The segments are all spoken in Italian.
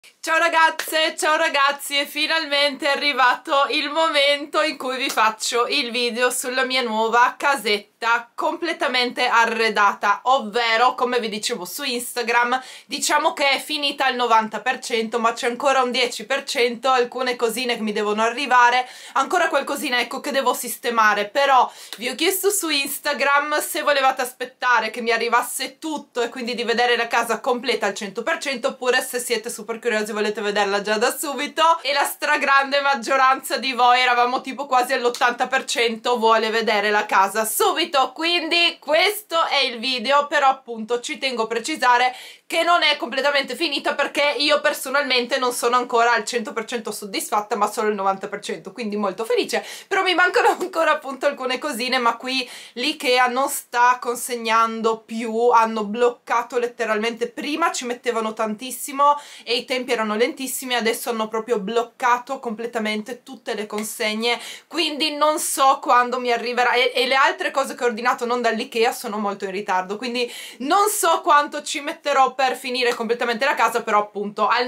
Ciao ragazze, ciao ragazzi, e finalmente è arrivato il momento in cui vi faccio il video sulla mia nuova casetta completamente arredata, ovvero, come vi dicevo su Instagram, diciamo che è finita al 90%, ma c'è ancora un 10%, alcune cosine che mi devono arrivare, ancora qualcosina ecco che devo sistemare, però vi ho chiesto su Instagram se volevate aspettare che mi arrivasse tutto e quindi di vedere la casa completa al 100% oppure se siete super curiosi volete vederla già da subito, e la stragrande maggioranza di voi, eravamo tipo quasi all'80%, vuole vedere la casa subito, quindi questo è il video. Però appunto ci tengo a precisare che non è completamente finita perché io personalmente non sono ancora al 100% soddisfatta, ma solo il 90%, quindi molto felice, però mi mancano ancora appunto alcune cosine, ma qui l'IKEA non sta consegnando più, hanno bloccato letteralmente. Prima ci mettevano tantissimo e i tempi erano lentissimi, adesso hanno proprio bloccato completamente tutte le consegne, quindi non so quando mi arriverà, e le altre cose che ho ordinato non dall'IKEA sono molto in ritardo, quindi non so quanto ci metterò per finire completamente la casa, però appunto al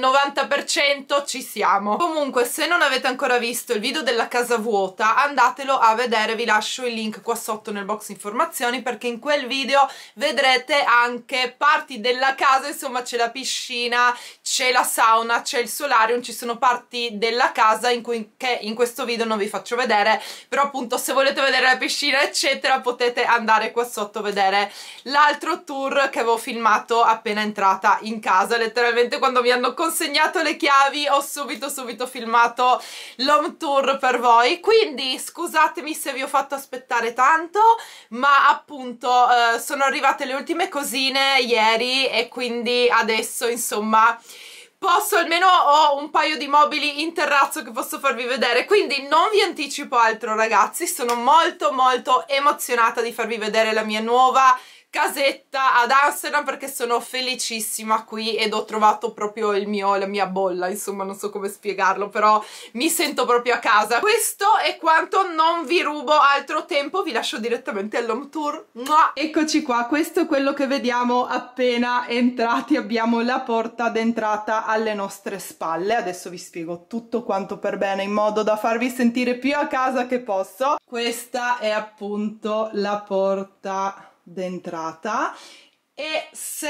90% ci siamo. Comunque, se non avete ancora visto il video della casa vuota, andatelo a vedere, vi lascio il link qua sotto nel box informazioni, perché in quel video vedrete anche parti della casa, insomma c'è la piscina, c'è la sauna, c'è il solarium, ci sono parti della casa che in questo video non vi faccio vedere, però appunto se volete vedere la piscina eccetera potete andare qua sotto a vedere l'altro tour che avevo filmato appena entrata in casa. Letteralmente quando mi hanno consegnato le chiavi ho subito filmato l'home tour per voi, quindi scusatemi se vi ho fatto aspettare tanto, ma appunto sono arrivate le ultime cosine ieri e quindi adesso insomma posso, almeno ho un paio di mobili in terrazzo che posso farvi vedere, quindi non vi anticipo altro ragazzi, sono molto emozionata di farvi vedere la mia nuova casetta ad Amsterdam perché sono felicissima qui ed ho trovato proprio la mia bolla, insomma non so come spiegarlo, però mi sento proprio a casa. Questo è quanto, non vi rubo altro tempo, vi lascio direttamente all'home tour. Mua! Eccoci qua, questo è quello che vediamo appena entrati, abbiamo la porta d'entrata alle nostre spalle. Adesso vi spiego tutto quanto per bene in modo da farvi sentire più a casa che posso. Questa è appunto la porta d'entrata e se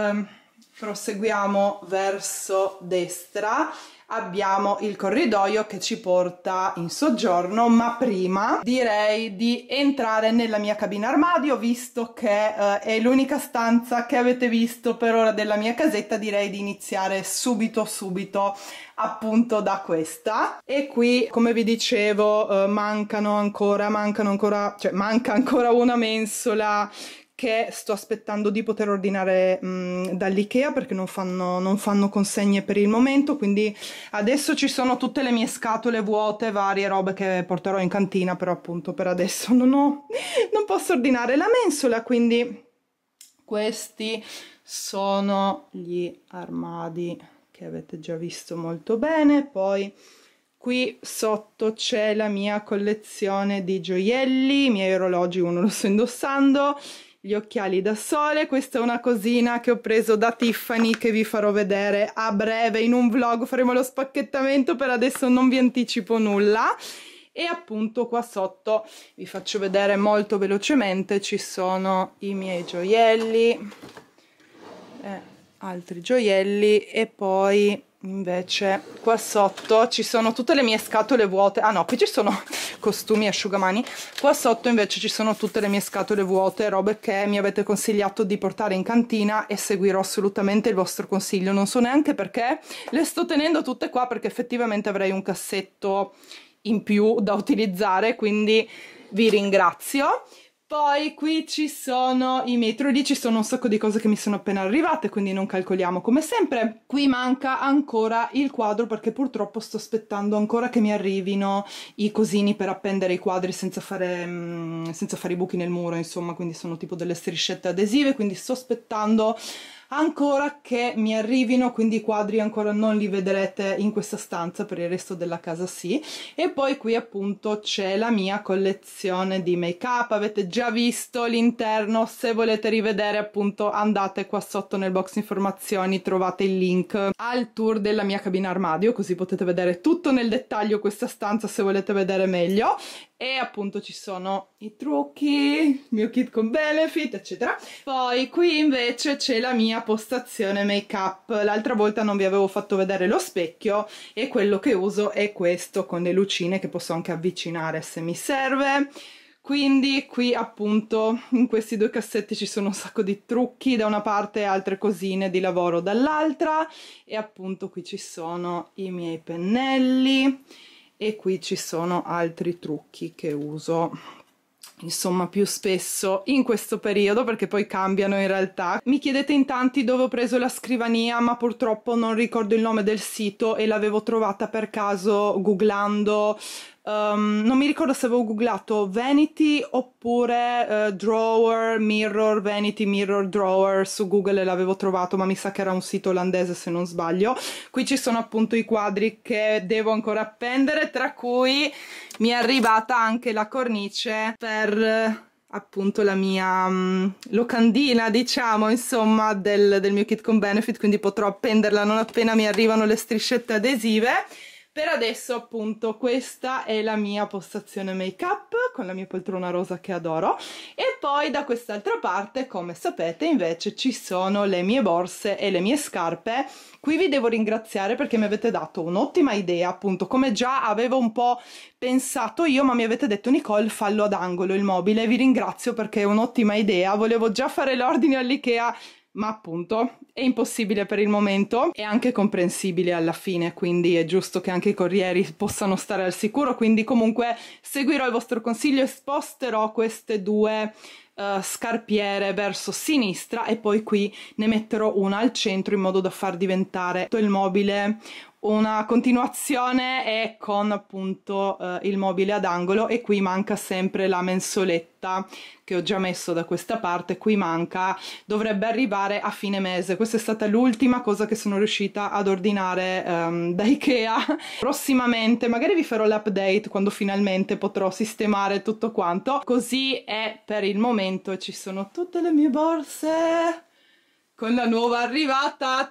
proseguiamo verso destra abbiamo il corridoio che ci porta in soggiorno, ma prima direi di entrare nella mia cabina armadio, visto che è l'unica stanza che avete visto per ora della mia casetta. Direi di iniziare subito appunto da questa. E qui, come vi dicevo, manca ancora una mensola che sto aspettando di poter ordinare dall'IKEA perché non fanno consegne per il momento, quindi adesso ci sono tutte le mie scatole vuote, varie robe che porterò in cantina, però appunto per adesso non posso ordinare la mensola, quindi questi sono gli armadi che avete già visto molto bene. Poi qui sotto c'è la mia collezione di gioielli, i miei orologi, uno lo sto indossando, gli occhiali da sole. Questa è una cosina che ho preso da Tiffany che vi farò vedere a breve in un vlog, faremo lo spacchettamento, per adesso non vi anticipo nulla. E appunto qua sotto vi faccio vedere molto velocemente, ci sono i miei gioielli, altri gioielli, e poi invece qua sotto ci sono tutte le mie scatole vuote. Ah no, qui ci sono costumi e asciugamani. Qua sotto invece ci sono tutte le mie scatole vuote, robe che mi avete consigliato di portare in cantina e seguirò assolutamente il vostro consiglio. Non so neanche perché le sto tenendo tutte qua, perché effettivamente avrei un cassetto in più da utilizzare, quindi vi ringrazio. Poi qui ci sono i metri, ci sono un sacco di cose che mi sono appena arrivate, quindi non calcoliamo come sempre. Qui manca ancora il quadro perché purtroppo sto aspettando ancora che mi arrivino i cosini per appendere i quadri senza fare i buchi nel muro, insomma, quindi sono tipo delle striscette adesive, quindi sto aspettando ancora che mi arrivino, quindi i quadri ancora non li vedrete in questa stanza, per il resto della casa sì. E poi qui appunto c'è la mia collezione di make up, avete già visto l'interno, se volete rivedere appunto andate qua sotto nel box informazioni, trovate il link al tour della mia cabina armadio, così potete vedere tutto nel dettaglio questa stanza se volete vedere meglio. E appunto ci sono i trucchi, il mio kit con benefit eccetera. Poi qui invece c'è la mia postazione make up, l'altra volta non vi avevo fatto vedere lo specchio e quello che uso è questo con le lucine che posso anche avvicinare se mi serve. Quindi qui appunto in questi due cassetti ci sono un sacco di trucchi da una parte e altre cosine di lavoro dall'altra, e appunto qui ci sono i miei pennelli e qui ci sono altri trucchi che uso insomma più spesso in questo periodo, perché poi cambiano in realtà. Mi chiedete in tanti dove ho preso la scrivania, ma purtroppo non ricordo il nome del sito e l'avevo trovata per caso googlando. Non mi ricordo se avevo googlato Vanity oppure Drawer, Mirror, Vanity, Mirror, Drawer su Google e l'avevo trovato, ma mi sa che era un sito olandese se non sbaglio. Qui ci sono appunto i quadri che devo ancora appendere, tra cui mi è arrivata anche la cornice per appunto la mia locandina, diciamo, insomma, del mio kit con benefit, quindi potrò appenderla non appena mi arrivano le striscette adesive. Per adesso appunto questa è la mia postazione make up con la mia poltrona rosa che adoro, e poi da quest'altra parte, come sapete, invece ci sono le mie borse e le mie scarpe. Qui vi devo ringraziare perché mi avete dato un'ottima idea, appunto, come già avevo un po' pensato io, ma mi avete detto Nicole fallo ad angolo il mobile. Vi ringrazio perché è un'ottima idea, volevo già fare l'ordine all'Ikea, ma appunto è impossibile per il momento, è anche comprensibile alla fine, quindi è giusto che anche i corrieri possano stare al sicuro, quindi comunque seguirò il vostro consiglio e sposterò queste due scarpiere verso sinistra e poi qui ne metterò una al centro in modo da far diventare tutto il mobile una continuazione e con appunto il mobile ad angolo. E qui manca sempre la mensoletta che ho già messo da questa parte, qui manca, dovrebbe arrivare a fine mese. Questa è stata l'ultima cosa che sono riuscita ad ordinare da Ikea. Prossimamente magari vi farò l'update quando finalmente potrò sistemare tutto quanto. Così è per il momento e ci sono tutte le mie borse con la nuova arrivata.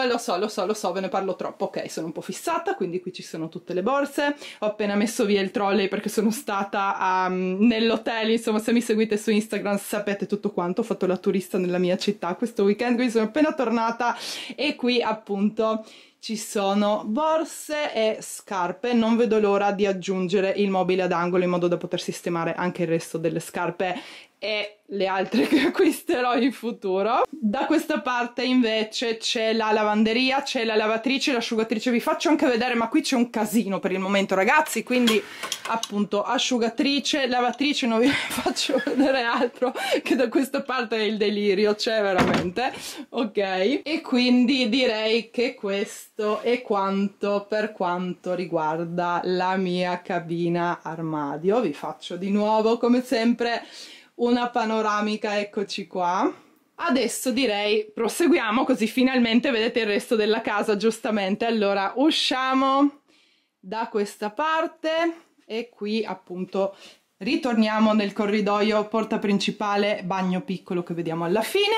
Lo so, ve ne parlo troppo. Ok, sono un po' fissata, quindi qui ci sono tutte le borse. Ho appena messo via il trolley perché sono stata nell'hotel, insomma, se mi seguite su Instagram sapete tutto quanto. Ho fatto la turista nella mia città questo weekend, quindi sono appena tornata e qui appunto ci sono borse e scarpe. Non vedo l'ora di aggiungere il mobile ad angolo in modo da poter sistemare anche il resto delle scarpe e le altre che acquisterò in futuro. Da questa parte invece c'è la lavanderia, c'è la lavatrice, l'asciugatrice. Vi faccio anche vedere, ma qui c'è un casino per il momento, ragazzi, quindi appunto asciugatrice, lavatrice, non vi faccio vedere altro, che da questa parte è il delirio, c'è veramente, ok? E quindi direi che questo è quanto per quanto riguarda la mia cabina armadio. Vi faccio di nuovo, come sempre, una panoramica, eccoci qua. Adesso direi proseguiamo, così finalmente vedete il resto della casa, giustamente. Allora usciamo da questa parte e qui appunto ritorniamo nel corridoio, porta principale, bagno piccolo che vediamo alla fine.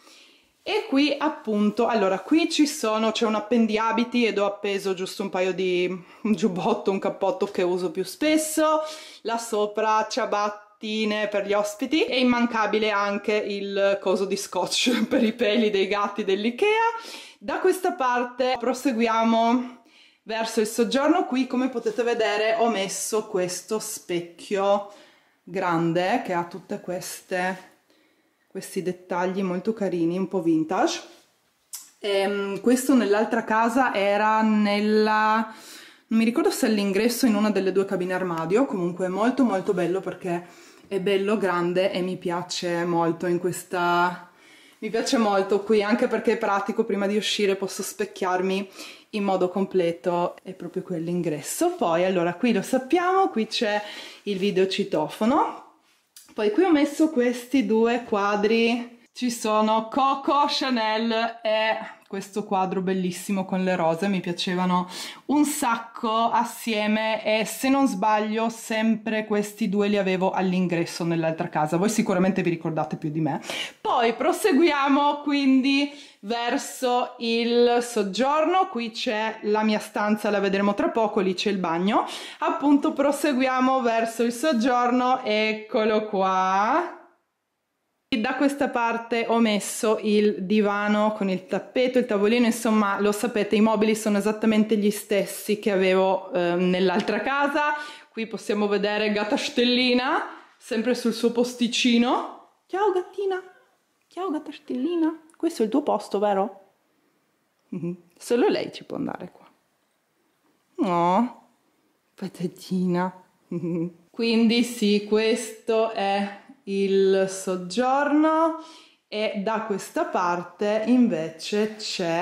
E qui appunto, allora qui ci sono, c'è un appendiabiti ed ho appeso giusto un paio di un giubbotto, un cappotto che uso più spesso, là sopra ciabatte per gli ospiti, e immancabile anche il coso di scotch per i peli dei gatti dell'Ikea. Da questa parte proseguiamo verso il soggiorno. Qui, come potete vedere, ho messo questo specchio grande che ha tutte questi dettagli molto carini, un po' vintage. Questo nell'altra casa era nella... non mi ricordo se è all'ingresso in una delle due cabine armadio, comunque è molto molto bello perché è bello grande e mi piace molto in questa... mi piace molto qui, anche perché è pratico, prima di uscire posso specchiarmi in modo completo, è proprio qui all'ingresso. Poi allora qui lo sappiamo, qui c'è il videocitofono, poi qui ho messo questi due quadri ci sono Coco Chanel e questo quadro bellissimo con le rose, mi piacevano un sacco assieme e se non sbaglio sempre questi due li avevo all'ingresso nell'altra casa, voi sicuramente vi ricordate più di me. Poi proseguiamo quindi verso il soggiorno, qui c'è la mia stanza, la vedremo tra poco, lì c'è il bagno, appunto proseguiamo verso il soggiorno, eccolo qua. Da questa parte ho messo il divano con il tappeto, il tavolino, insomma lo sapete, i mobili sono esattamente gli stessi che avevo nell'altra casa. Qui possiamo vedere Gatta Stellina, sempre sul suo posticino. Ciao gattina, ciao Gatta Stellina, questo è il tuo posto, vero? Solo lei ci può andare qua. No, patatina. Quindi sì, questo è il soggiorno e da questa parte invece c'è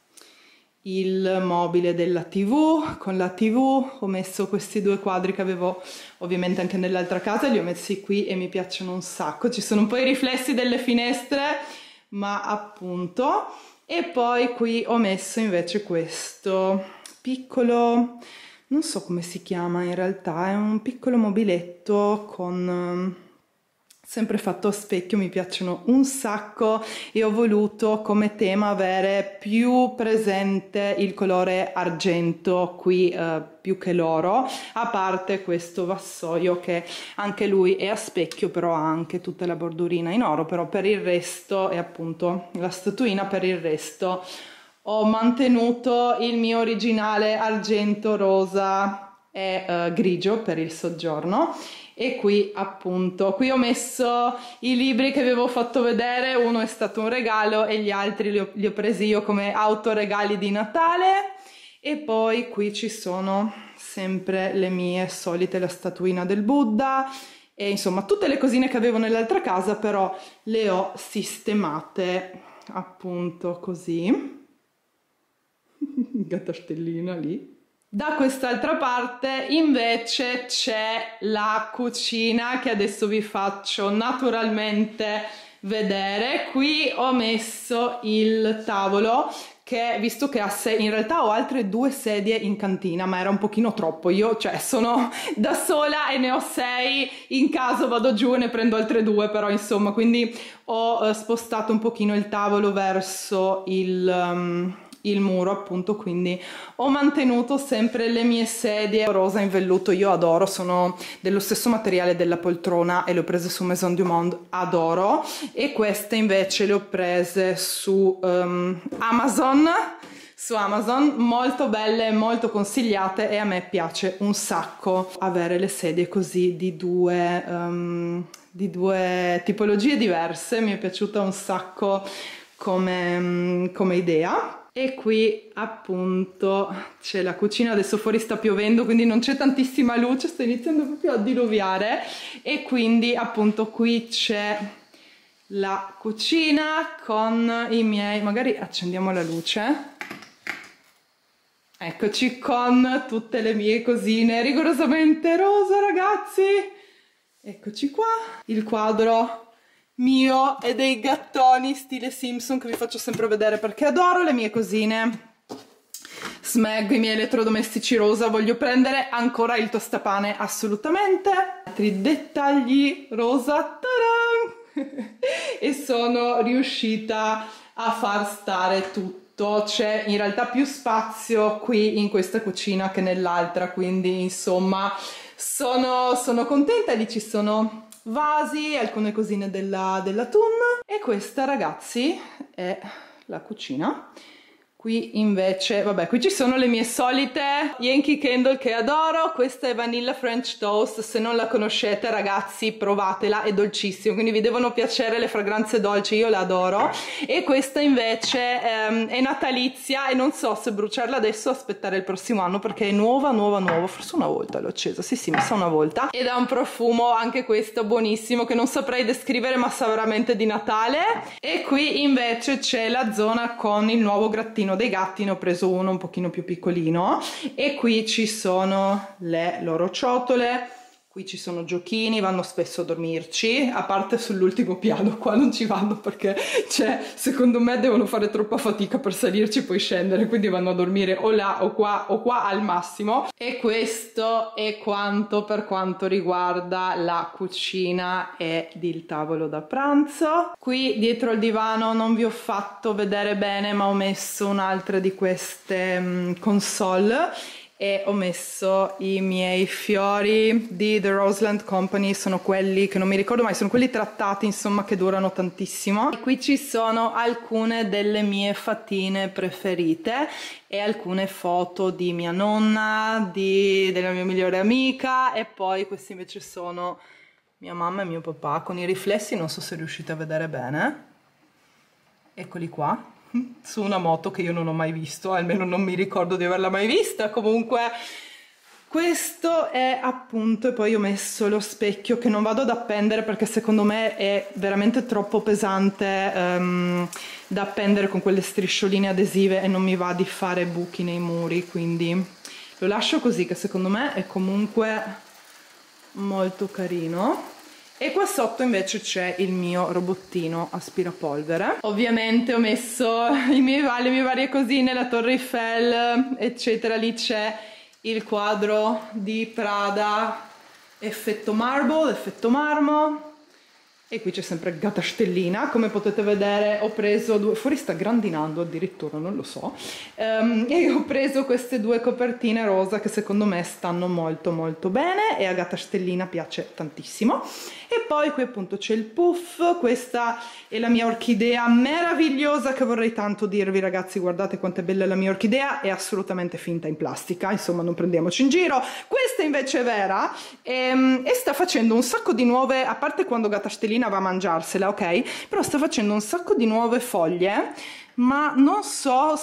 il mobile della TV. Con la TV ho messo questi due quadri che avevo ovviamente anche nell'altra casa, li ho messi qui e mi piacciono un sacco, ci sono un po' i riflessi delle finestre ma appunto, e poi qui ho messo invece questo piccolo, non so come si chiama in realtà, è un piccolo mobiletto con sempre fatto a specchio, mi piacciono un sacco e ho voluto come tema avere più presente il colore argento qui più che l'oro, a parte questo vassoio che anche lui è a specchio però ha anche tutta la bordurina in oro, però per il resto è appunto la statuina, per il resto ho mantenuto il mio originale argento, rosa e grigio per il soggiorno. E qui appunto, qui ho messo i libri che avevo fatto vedere, uno è stato un regalo e gli altri li ho presi io come autoregali di Natale. E poi qui ci sono sempre le mie solite, la statuina del Buddha e insomma tutte le cosine che avevo nell'altra casa, però le ho sistemate appunto così. Gatta Stellina lì. Da quest'altra parte invece c'è la cucina che adesso vi faccio naturalmente vedere. Qui ho messo il tavolo che, visto che in realtà ho altre 2 sedie in cantina, ma era un pochino troppo, io cioè sono da sola e ne ho 6, in caso vado giù e ne prendo altre 2, però insomma, quindi ho spostato un pochino il tavolo verso il muro appunto, quindi ho mantenuto sempre le mie sedie rosa in velluto, io adoro, sono dello stesso materiale della poltrona e le ho prese su Maison du Monde, adoro, e queste invece le ho prese su Amazon, molto belle, molto consigliate e a me piace un sacco avere le sedie così di due tipologie diverse, mi è piaciuta un sacco come idea. E qui appunto c'è la cucina, adesso fuori sta piovendo quindi non c'è tantissima luce, sta iniziando proprio a diluviare, e quindi appunto qui c'è la cucina con i miei, magari accendiamo la luce, eccoci, con tutte le mie cosine rigorosamente rosa, ragazzi, eccoci qua, il quadro mio e dei gattoni stile Simpson che vi faccio sempre vedere perché adoro le mie cosine, Smeg, i miei elettrodomestici rosa, voglio prendere ancora il tostapane assolutamente, altri dettagli rosa, e sono riuscita a far stare tutto, c'è in realtà più spazio qui in questa cucina che nell'altra, quindi insomma sono contenta, lì ci sono vasi, alcune cosine della Thun, e questa ragazzi è la cucina. Qui invece, vabbè, qui ci sono le mie solite Yankee Candle che adoro, questa è Vanilla French Toast, se non la conoscete ragazzi provatela, è dolcissimo, quindi vi devono piacere le fragranze dolci, io la adoro, e questa invece è natalizia e non so se bruciarla adesso o aspettare il prossimo anno perché è nuova, forse una volta l'ho accesa, sì mi sa una volta, ed ha un profumo anche questo buonissimo che non saprei descrivere ma sa veramente di Natale. E qui invece c'è la zona con il nuovo grattino dei gatti, ne ho preso uno un pochino più piccolino, e qui ci sono le loro ciotole, Qui ci sono giochini, vanno spesso a dormirci, a parte sull'ultimo piano, qua non ci vanno perché, cioè, secondo me devono fare troppa fatica per salirci e poi scendere, quindi vanno a dormire o là o qua al massimo. E questo è quanto per quanto riguarda la cucina e il tavolo da pranzo. Qui dietro al divano non vi ho fatto vedere bene, ma ho messo un'altra di queste console e ho messo i miei fiori di The Roseland Company, sono quelli che non mi ricordo mai, sono quelli trattati, insomma, che durano tantissimo. E qui ci sono alcune delle mie fattine preferite e alcune foto di mia nonna, della mia migliore amica, e poi questi invece sono mia mamma e mio papà con i riflessi, non so se riuscite a vedere bene, eccoli qua, su una moto che io non ho mai visto, almeno non mi ricordo di averla mai vista. Comunque questo è appunto, e poi ho messo lo specchio che non vado ad appendere perché secondo me è veramente troppo pesante da appendere con quelle striscioline adesive e non mi va di fare buchi nei muri, quindi lo lascio così, che secondo me è comunque molto carino. E qua sotto invece c'è il mio robottino aspirapolvere. Ovviamente ho messo le mie varie cosine, la Torre Eiffel, eccetera. Lì c'è il quadro di Prada, effetto marble, effetto marmo. E qui c'è sempre Gatta Stellina, come potete vedere ho preso due, fuori sta grandinando addirittura, non lo so, e ho preso queste due copertine rosa che secondo me stanno molto molto bene e a Gatta Stellina piace tantissimo. E poi qui appunto c'è il puff, questa è la mia orchidea meravigliosa che vorrei tanto dirvi, ragazzi, guardate quanto è bella la mia orchidea, è assolutamente finta in plastica, insomma non prendiamoci in giro. Questa invece è vera e sta facendo un sacco di nuove, a parte quando Gatta Stellina va a mangiarsela, ok? Però sta facendo un sacco di nuove foglie, ma non so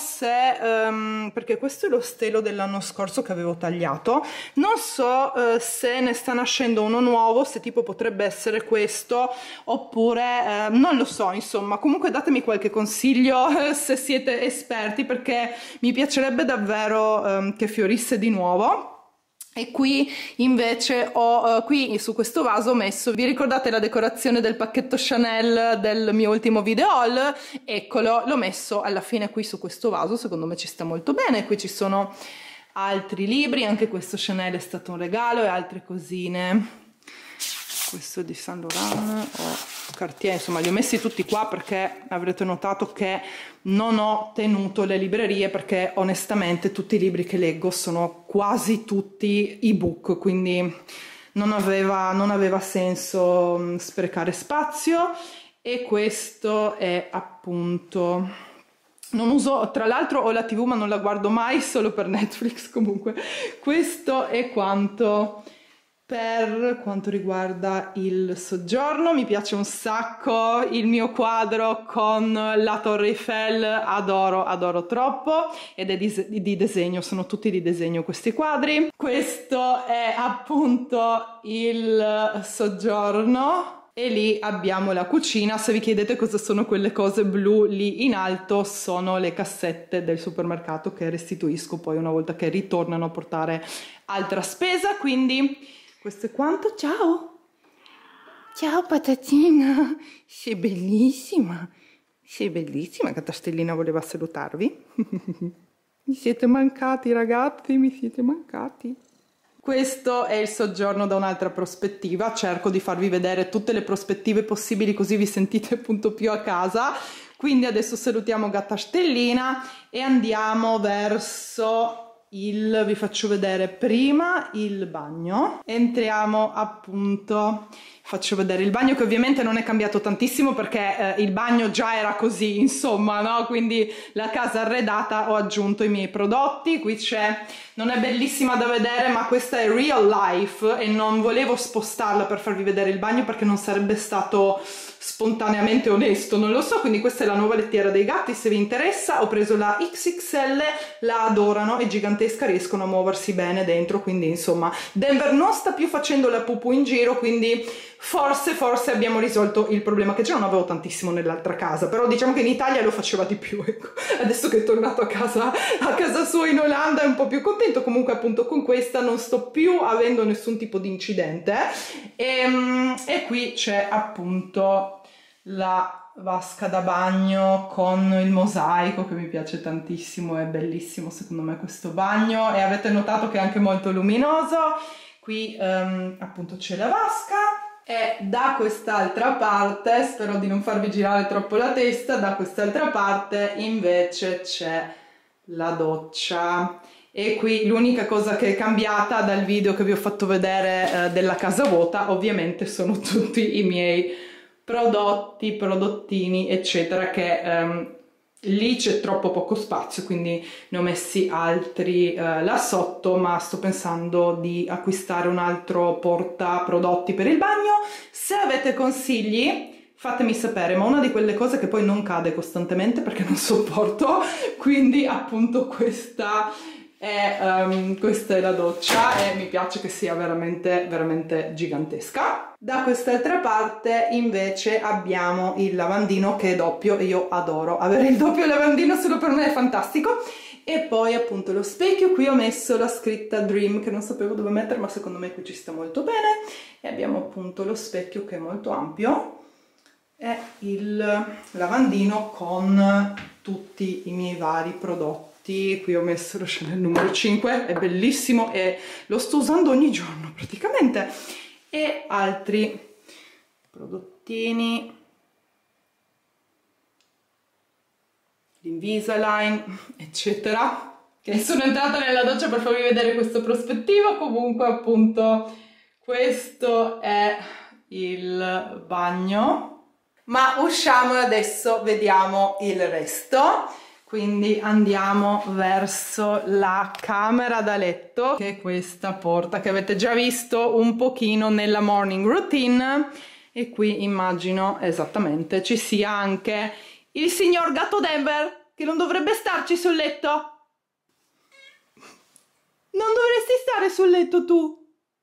se, perché questo è lo stelo dell'anno scorso che avevo tagliato, non so se ne sta nascendo uno nuovo, se tipo potrebbe essere questo, oppure non lo so, insomma, comunque datemi qualche consiglio se siete esperti, perché mi piacerebbe davvero che fiorisse di nuovo. E qui invece ho, qui su questo vaso ho messo, vi ricordate la decorazione del pacchetto Chanel del mio ultimo video haul? Eccolo, l'ho messo alla fine qui su questo vaso, secondo me ci sta molto bene. Qui ci sono altri libri, anche questo Chanel è stato un regalo, e altre cosine. Questo di Saint Laurent o Cartier, insomma li ho messi tutti qua perché avrete notato che non ho tenuto le librerie, perché onestamente tutti i libri che leggo sono quasi tutti ebook, quindi non aveva senso sprecare spazio. E questo è appunto, non uso, tra l'altro ho la TV ma non la guardo mai, solo per Netflix. Comunque questo è quanto per quanto riguarda il soggiorno. Mi piace un sacco il mio quadro con la Torre Eiffel, adoro troppo, ed è di disegno, sono tutti di disegno questi quadri. Questo è appunto il soggiorno e lì abbiamo la cucina. Se vi chiedete cosa sono quelle cose blu lì in alto, sono le cassette del supermercato che restituisco poi una volta che ritornano a portare altra spesa. Quindi questo è quanto. Ciao! Ciao patatina! Sei bellissima! Sei bellissima! Gatta Stellina voleva salutarvi. Mi siete mancati, ragazzi, mi siete mancati. Questo è il soggiorno da un'altra prospettiva. Cerco di farvi vedere tutte le prospettive possibili, così vi sentite appunto più a casa. Quindi adesso salutiamo Gatta Stellina e andiamo verso vi faccio vedere prima il bagno. Entriamo appunto, faccio vedere il bagno, che ovviamente non è cambiato tantissimo perché il bagno già era così, insomma, no? Quindi la casa arredata, ho aggiunto i miei prodotti. Qui c'è, non è bellissima da vedere, ma questa è Real Life e non volevo spostarla per farvi vedere il bagno perché non sarebbe stato spontaneamente onesto, non lo so. Quindi questa è la nuova lettiera dei gatti, se vi interessa. Ho preso la XXL, la adorano, è gigantesca, riescono a muoversi bene dentro, quindi insomma Denver non sta più facendo la pupù in giro, quindi forse abbiamo risolto il problema, che già non avevo tantissimo nell'altra casa, però diciamo che in Italia lo faceva di più, ecco. Adesso che è tornato a casa sua in Olanda è un po' più contento. Comunque appunto con questa non sto più avendo nessun tipo di incidente. E qui c'è appunto la vasca da bagno con il mosaico, che mi piace tantissimo, è bellissimo secondo me questo bagno, e avete notato che è anche molto luminoso. Qui appunto c'è la vasca, e da quest'altra parte, spero di non farvi girare troppo la testa, da quest'altra parte invece c'è la doccia. E qui l'unica cosa che è cambiata dal video che vi ho fatto vedere della casa vuota, ovviamente sono tutti i miei prodottini eccetera, che lì c'è troppo poco spazio, quindi ne ho messi altri là sotto, ma sto pensando di acquistare un altro portaprodotti per il bagno. Se avete consigli fatemi sapere, ma una di quelle cose che poi non cade costantemente perché non sopporto, quindi appunto questa è la doccia, e mi piace che sia veramente gigantesca. Da quest'altra parte invece abbiamo il lavandino, che è doppio, e io adoro avere il doppio lavandino, solo per me è fantastico. E poi appunto lo specchio, qui ho messo la scritta Dream che non sapevo dove mettere, ma secondo me qui ci sta molto bene. E abbiamo appunto lo specchio che è molto ampio, e il lavandino con tutti i miei vari prodotti. Qui ho messo lo Chanel numero 5, è bellissimo e lo sto usando ogni giorno praticamente, e altri prodottini, l'Invisalign eccetera. Che sono entrata nella doccia per farvi vedere questo prospettivo. Comunque appunto questo è il bagno, ma usciamo e adesso vediamo il resto. Quindi andiamo verso la camera da letto, che è questa porta che avete già visto un pochino nella morning routine, e qui immagino esattamente ci sia anche il signor gatto Denver, che non dovrebbe starci sul letto. Non dovresti stare sul letto tu.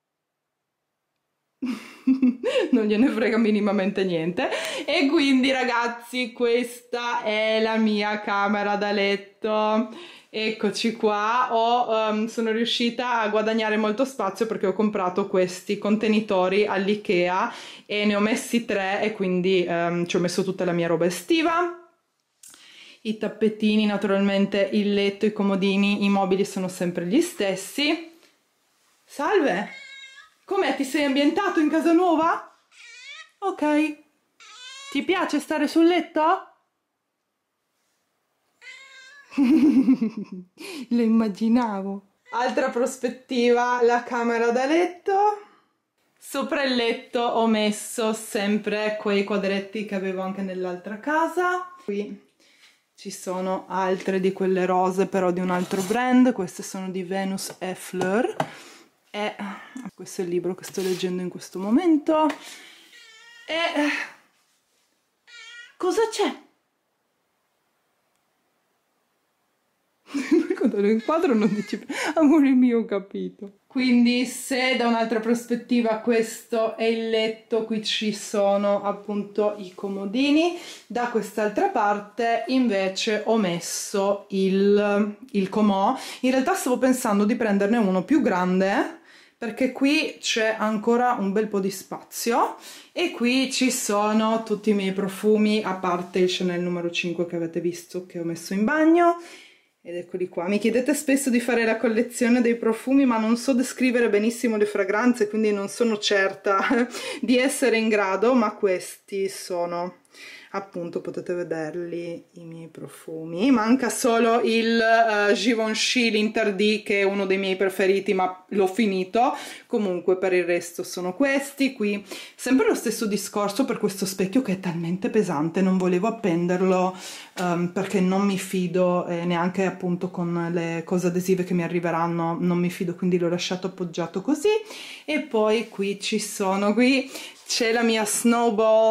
Non gliene frega minimamente niente. E quindi ragazzi, questa è la mia camera da letto. Eccoci qua. Sono riuscita a guadagnare molto spazio perché ho comprato questi contenitori all'Ikea e ne ho messi 3, e quindi ci ho messo tutta la mia roba estiva. I tappetini, naturalmente il letto, i comodini, i mobili sono sempre gli stessi. Salve! Com'è? Ti sei ambientato in casa nuova? Ok. Ti piace stare sul letto? Lo immaginavo. Altra prospettiva, la camera da letto. Sopra il letto ho messo sempre quei quadretti che avevo anche nell'altra casa. Qui ci sono altre di quelle rose, però di un altro brand. Queste sono di Venus et Fleur. E questo è il libro che sto leggendo in questo momento. E cosa c'è? Quando ero in quadro non dice amore mio, ho capito. Quindi se da un'altra prospettiva questo è il letto, qui ci sono appunto i comodini. Da quest'altra parte invece ho messo il comò. In realtà stavo pensando di prenderne uno più grande, perché qui c'è ancora un bel po' di spazio, e qui ci sono tutti i miei profumi, a parte il Chanel numero 5 che avete visto che ho messo in bagno, ed eccoli qua. Mi chiedete spesso di fare la collezione dei profumi, ma non so descrivere benissimo le fragranze, quindi non sono certa di essere in grado, ma questi sono, appunto, potete vederli, i miei profumi. Manca solo il Givenchy l'Interdit, che è uno dei miei preferiti, ma l'ho finito. Comunque per il resto sono questi. Qui sempre lo stesso discorso per questo specchio, che è talmente pesante, non volevo appenderlo perché non mi fido, neanche appunto con le cose adesive che mi arriveranno non mi fido, quindi l'ho lasciato appoggiato così. E poi qui ci sono, qui c'è la mia Snowball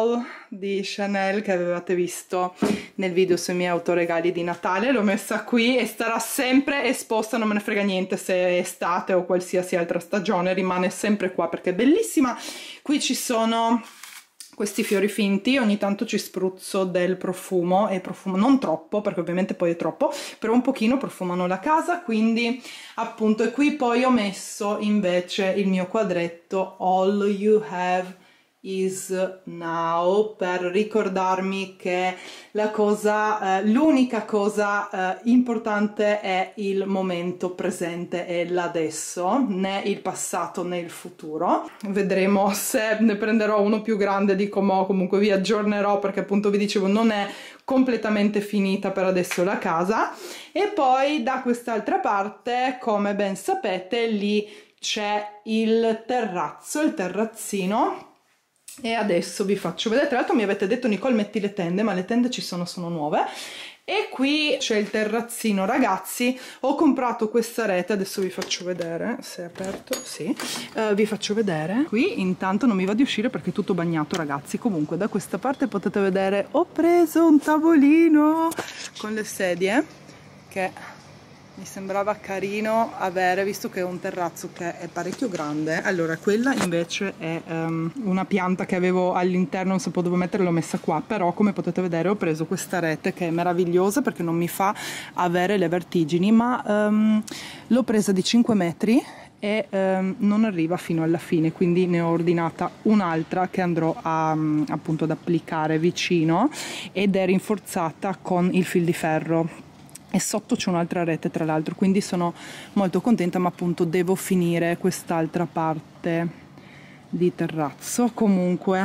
di Chanel che avevate visto nel video sui miei autoregali di Natale, l'ho messa qui e starà sempre esposta, non me ne frega niente se è estate o qualsiasi altra stagione, rimane sempre qua perché è bellissima. Qui ci sono questi fiori finti, ogni tanto ci spruzzo del profumo, e profumo non troppo perché ovviamente poi è troppo, però un pochino profumano la casa, quindi appunto. E qui poi ho messo invece il mio quadretto All You Have Is Now, per ricordarmi che la cosa, l'unica cosa importante è il momento presente e l'adesso, né il passato né il futuro. Vedremo se ne prenderò uno più grande di Comò, comunque vi aggiornerò perché appunto vi dicevo non è completamente finita per adesso la casa. E poi da quest'altra parte, come ben sapete, lì c'è il terrazzo, il terrazzino. E adesso vi faccio vedere. Tra l'altro mi avete detto Nicole metti le tende, ma le tende ci sono nuove. E qui c'è il terrazzino, ragazzi. Ho comprato questa rete, adesso vi faccio vedere se è aperto, sì, vi faccio vedere. Qui intanto non mi va di uscire perché è tutto bagnato, ragazzi. Comunque da questa parte potete vedere ho preso un tavolino con le sedie che mi sembrava carino avere, visto che è un terrazzo che è parecchio grande. Allora, quella invece è una pianta che avevo all'interno, non sapevo dove mettere, l'ho messa qua, però come potete vedere ho preso questa rete che è meravigliosa perché non mi fa avere le vertigini, ma l'ho presa di 5 metri e non arriva fino alla fine, quindi ne ho ordinata un'altra che andrò a, appunto ad applicare vicino, ed è rinforzata con il fil di ferro. E sotto c'è un'altra rete tra l'altro, quindi sono molto contenta, ma appunto devo finire quest'altra parte di terrazzo. Comunque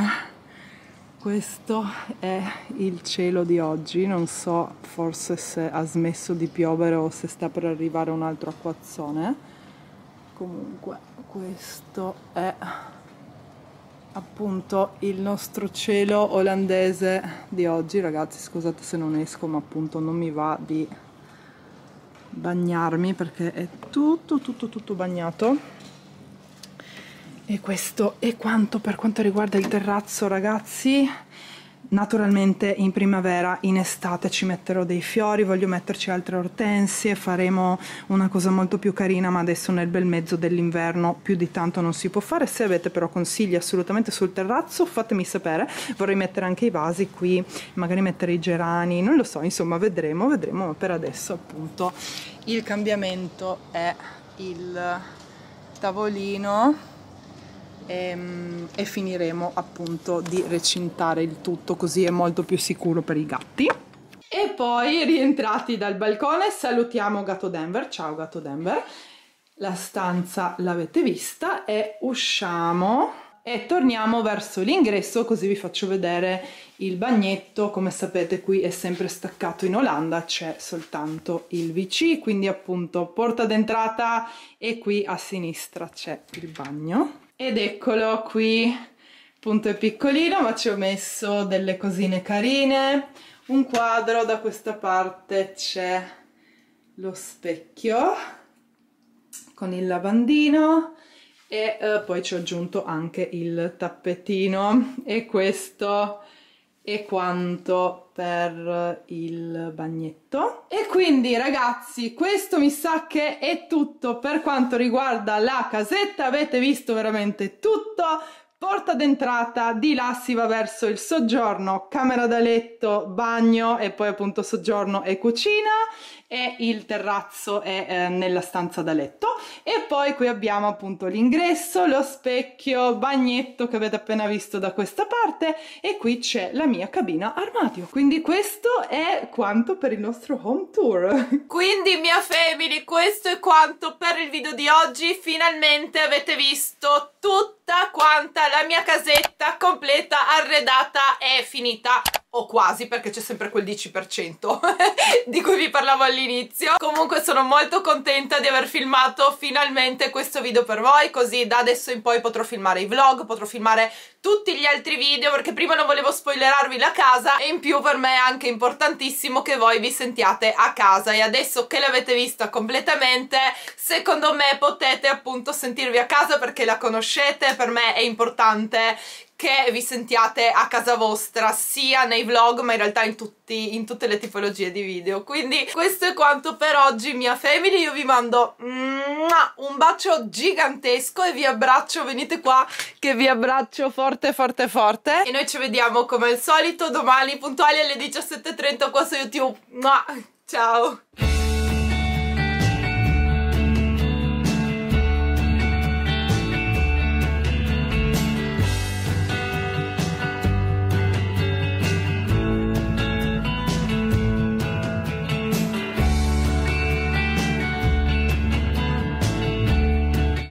questo è il cielo di oggi, non so forse se ha smesso di piovere o se sta per arrivare un altro acquazzone. Comunque questo è appunto il nostro cielo olandese di oggi. Ragazzi, scusate se non esco, ma appunto non mi va di bagnarmi perché è tutto bagnato. E questo è quanto per quanto riguarda il terrazzo, ragazzi. Naturalmente in primavera, in estate ci metterò dei fiori, voglio metterci altre ortensie, faremo una cosa molto più carina, ma adesso nel bel mezzo dell'inverno più di tanto non si può fare. Se avete però consigli assolutamente sul terrazzo fatemi sapere, vorrei mettere anche i vasi qui, magari mettere i gerani, non lo so, insomma vedremo, ma per adesso appunto il cambiamento è il tavolino. E finiremo appunto di recintare il tutto, così è molto più sicuro per i gatti. E poi rientrati dal balcone salutiamo Gatto Denver. Ciao Gatto Denver, la stanza l'avete vista e usciamo e torniamo verso l'ingresso, così vi faccio vedere il bagnetto. Come sapete qui è sempre staccato, in Olanda c'è soltanto il WC, quindi appunto porta d'entrata e qui a sinistra c'è il bagno. Ed eccolo qui, appunto è piccolino ma ci ho messo delle cosine carine, un quadro, da questa parte c'è lo specchio con il lavandino e poi ci ho aggiunto anche il tappetino, e questo è quanto per il bagnetto. E quindi ragazzi, questo mi sa che è tutto per quanto riguarda la casetta. Avete visto veramente tutto. Porta d'entrata, di là si va verso il soggiorno, camera da letto, bagno e poi appunto soggiorno e cucina, e il terrazzo è nella stanza da letto. E poi qui abbiamo appunto l'ingresso, lo specchio, bagnetto che avete appena visto da questa parte, e qui c'è la mia cabina armadio. Quindi questo è quanto per il nostro home tour. Quindi mia family, questo è quanto per il video di oggi. Finalmente avete visto tutta quanta la mia casetta completa, arredata e finita, o quasi, perché c'è sempre quel 10% di cui vi parlavo all'inizio. Comunque sono molto contenta di aver filmato finalmente questo video per voi, così da adesso in poi potrò filmare i vlog, potrò filmare tutti gli altri video, perché prima non volevo spoilerarvi la casa e in più per me è anche importantissimo che voi vi sentiate a casa, e adesso che l'avete vista completamente secondo me potete appunto sentirvi a casa perché la conoscete. Per me è importante che vi sentiate a casa vostra sia nei vlog ma in realtà in tutte le tipologie di video. Quindi questo è quanto per oggi, mia family. Io vi mando un bacio gigantesco e vi abbraccio, venite qua che vi abbraccio forte forte forte, e noi ci vediamo come al solito domani puntuali alle 17:30 qua su YouTube. Ciao!